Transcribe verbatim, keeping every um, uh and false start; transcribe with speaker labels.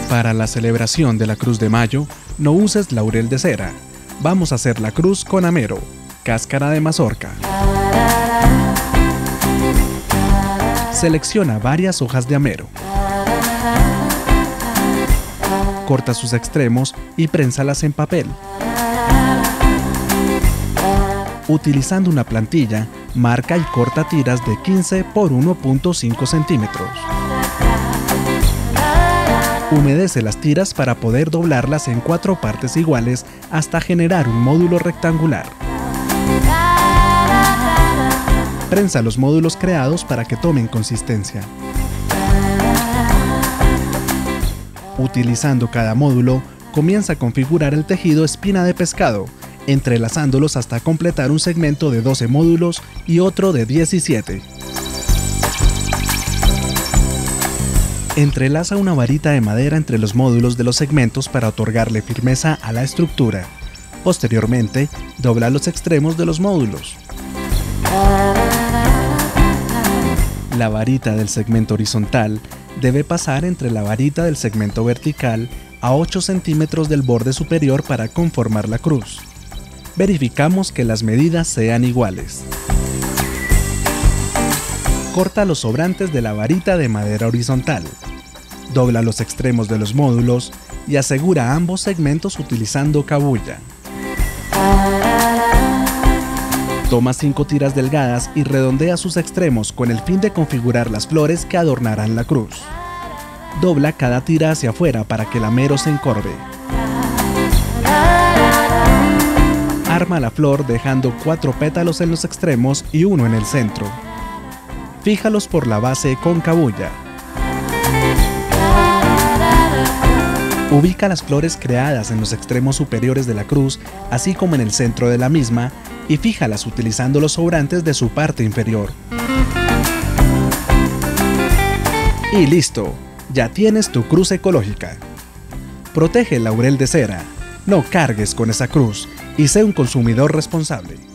Speaker 1: Para la celebración de la Cruz de Mayo, no uses laurel de cera. Vamos a hacer la cruz con amero, cáscara de mazorca. Selecciona varias hojas de amero. Corta sus extremos y prénsalas en papel. Utilizando una plantilla, marca y corta tiras de quince por uno punto cinco centímetros. Humedece las tiras para poder doblarlas en cuatro partes iguales hasta generar un módulo rectangular. Prensa los módulos creados para que tomen consistencia. Utilizando cada módulo, comienza a configurar el tejido espina de pescado, entrelazándolos hasta completar un segmento de doce módulos y otro de diecisiete. Entrelaza una varita de madera entre los módulos de los segmentos para otorgarle firmeza a la estructura. Posteriormente, dobla los extremos de los módulos. La varita del segmento horizontal debe pasar entre la varita del segmento vertical a ocho centímetros del borde superior para conformar la cruz. Verificamos que las medidas sean iguales. Corta los sobrantes de la varita de madera horizontal. Dobla los extremos de los módulos y asegura ambos segmentos utilizando cabulla. Toma cinco tiras delgadas y redondea sus extremos con el fin de configurar las flores que adornarán la cruz. Dobla cada tira hacia afuera para que el amero se encorve. Arma la flor dejando cuatro pétalos en los extremos y uno en el centro. Fíjalos por la base con cabulla. Ubica las flores creadas en los extremos superiores de la cruz, así como en el centro de la misma, y fíjalas utilizando los sobrantes de su parte inferior. Y listo, ya tienes tu cruz ecológica. Protege el laurel de cera, no cargues con esa cruz y sé un consumidor responsable.